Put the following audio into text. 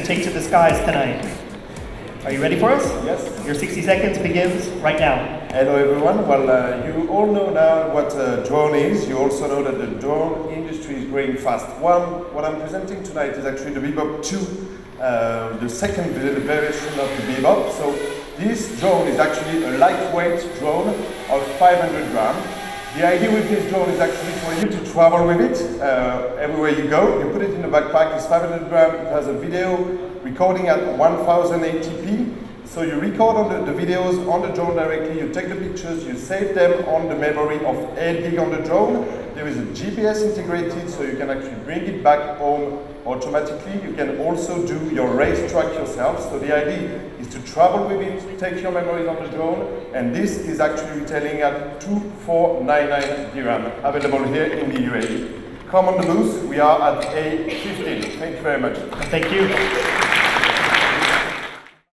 to take to the skies tonight. Are you ready for us? Yes. Your 60 seconds begins right now. Hello everyone. Well, you all know now what a drone is. You also know that the drone industry is growing fast. What I'm presenting tonight is actually the Bebop 2, the second variation of the Bebop. So this drone is actually a lightweight drone of 500 grams. The idea with this drone is actually for you to travel with it everywhere you go. You put it in a backpack, it's 500 grams, it has a video recording at 1080p. So you record on the videos on the drone directly, you take the pictures, you save them on the memory of 8 gig on the drone. There is a GPS integrated, so you can actually bring it back home automatically. You can also do your race track yourself. So the idea is to travel with it, take your memories on the drone, and this is actually retailing at 2499 dirham, available here in the UAE. Come on the booth, we are at A15. Thank you very much. Thank you.